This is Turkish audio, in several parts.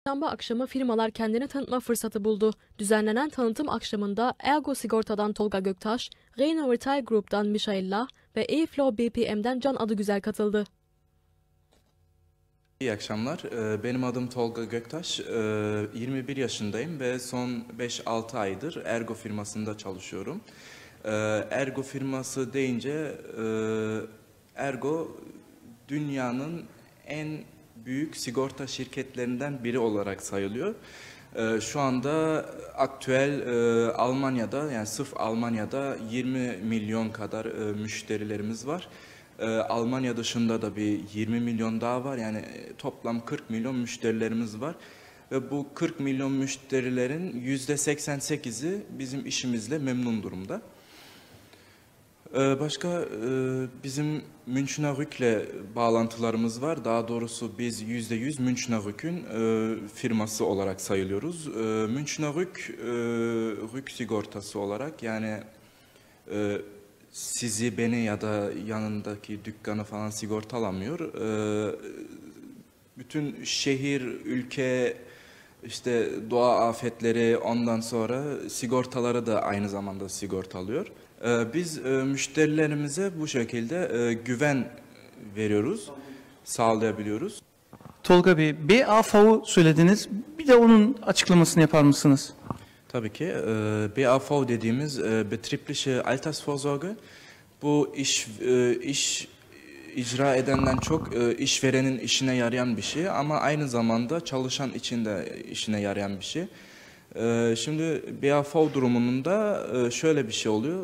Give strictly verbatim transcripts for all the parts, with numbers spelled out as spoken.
Çarşamba akşamı firmalar kendini tanıtma fırsatı buldu. Düzenlenen tanıtım akşamında Ergo Sigorta'dan Tolga Göktaş, Renault Retail Group'tan Michaela ve E-Flow B P M'den Can Adıgüzel katıldı. İyi akşamlar. Benim adım Tolga Göktaş. yirmi bir yaşındayım ve son beş altı aydır Ergo firmasında çalışıyorum. Ergo firması deyince Ergo dünyanın en büyük sigorta şirketlerinden biri olarak sayılıyor. Şu anda aktüel Almanya'da, yani sırf Almanya'da yirmi milyon kadar müşterilerimiz var. Almanya dışında da bir yirmi milyon daha var, yani toplam kırk milyon müşterilerimiz var. Ve bu kırk milyon müşterilerin yüzde seksen sekizi bizim işimizle memnun durumda. Başka bizim Münchner Rück'le bağlantılarımız var. Daha doğrusu biz yüzde yüz Münchner Rück'ün firması olarak sayılıyoruz. Münchner Rück, Rück sigortası olarak, yani sizi, beni ya da yanındaki dükkanı falan sigortalamıyor. Bütün şehir, ülke, işte doğa afetleri, ondan sonra sigortaları da aynı zamanda sigortalıyor. Biz müşterilerimize bu şekilde güven veriyoruz, sağlayabiliyoruz. Tolga Bey, B A V'u söylediniz. Bir de onun açıklamasını yapar mısınız? Tabii ki. B A V dediğimiz Betriebliche Altersvorsorge, bu iş iş icra edenden çok işverenin işine yarayan bir şey, ama aynı zamanda çalışan için de işine yarayan bir şey. Şimdi B A V durumunda şöyle bir şey oluyor.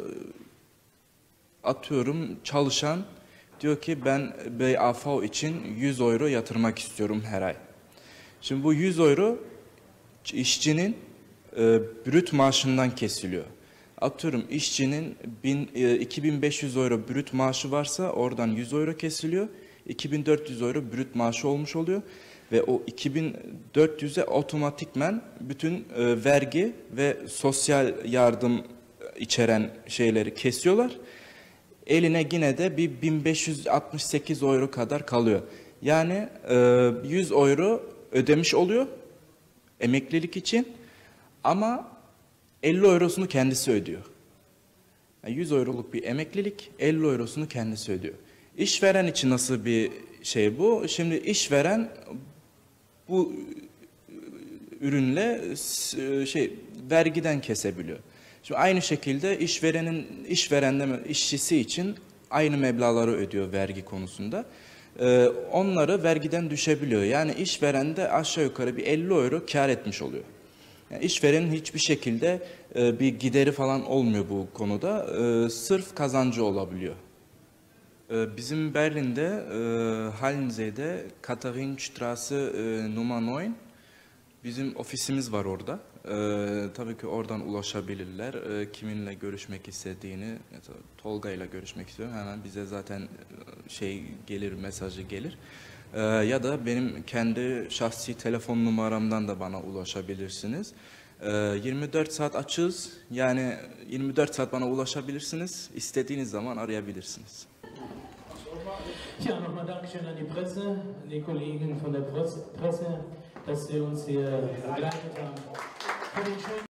Atıyorum, çalışan diyor ki ben B A V için yüz euro yatırmak istiyorum her ay. Şimdi bu yüz euro işçinin e, brüt maaşından kesiliyor. Atıyorum, işçinin bin, e, iki bin beş yüz euro brüt maaşı varsa oradan yüz euro kesiliyor. iki bin dört yüz euro brüt maaşı olmuş oluyor. Ve o iki bin dört yüze otomatikmen bütün e, vergi ve sosyal yardım içeren şeyleri kesiyorlar. Eline yine de bir bin beş yüz altmış sekiz euro kadar kalıyor. Yani e, yüz euro ödemiş oluyor emeklilik için, ama elli eurosunu kendisi ödüyor. Yani yüz euroluk bir emeklilik, elli eurosunu kendisi ödüyor. İşveren için nasıl bir şey bu? Şimdi işveren bu ürünle şey vergiden kesebiliyor. Şimdi aynı şekilde işverenin işverende işçisi için aynı meblağları ödüyor vergi konusunda. Ee, onları vergiden düşebiliyor. Yani işveren de aşağı yukarı bir elli euro kar etmiş oluyor. Yani işverenin hiçbir şekilde e, bir gideri falan olmuyor bu konuda. E, sırf kazancı olabiliyor. E, bizim Berlin'de, e, Hallensee'de Katharinenstraße e, numara dokuz, bizim ofisimiz var orada. Ee, tabii ki oradan ulaşabilirler. Ee, kiminle görüşmek istediğini, Tolga ile görüşmek istiyorum, hemen bize zaten şey gelir, mesajı gelir. Ee, ya da benim kendi şahsi telefon numaramdan da bana ulaşabilirsiniz. Ee, yirmi dört saat açığız, yani yirmi dört saat bana ulaşabilirsiniz, istediğiniz zaman arayabilirsiniz. Ja, nochmal Dankeschön an die Presse, an die Kollegen von der Presse, dass Sie uns hier begleitet haben.